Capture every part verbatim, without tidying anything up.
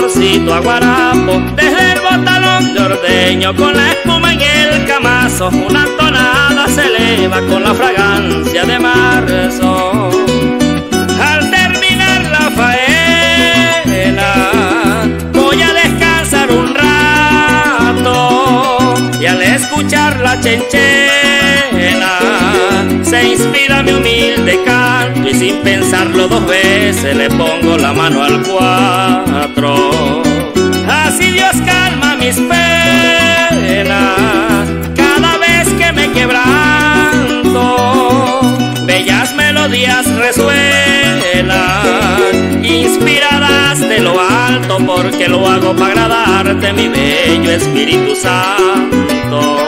saborcito a guarapo, desde el botalón de ordeño con la espuma en el camazo, una tonada se eleva con la fragancia de marzo. Al terminar la faena voy a descansar un rato, y al escuchar la chenchena se inspira mi humilde canto, y sin pensarlo dos veces le pongo la mano al cuatro. Así Dios calma mis penas cada vez que me quebranto, bellas melodías resuenan inspiradas de lo alto, porque lo hago para agradarte, mi bello Espíritu Santo.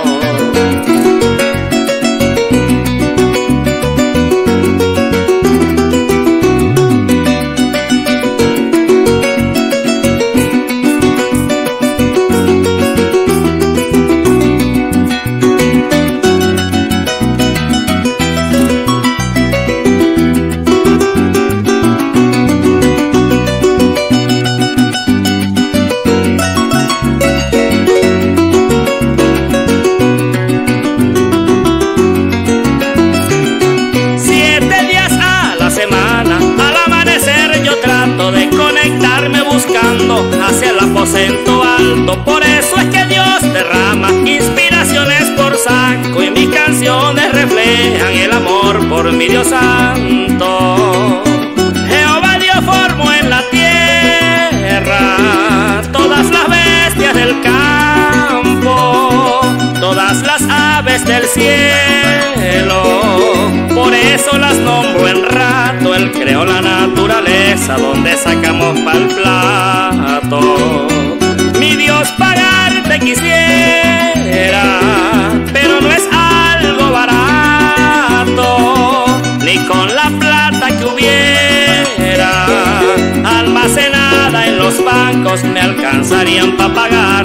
Hacia el aposento alto, por eso es que Dios derrama inspiraciones por saco, y mis canciones reflejan el amor por mi Dios santo. Jehová Dios formó en la tierra todas las bestias del campo, todas las aves del cielo, por eso las nombro en rato. Él creó la naturaleza donde sacamos pa'l plato. Mi Dios pagarte quisiera, pero no es algo barato, ni con la plata que hubiera almacenada en los bancos me alcanzarían pa' pagar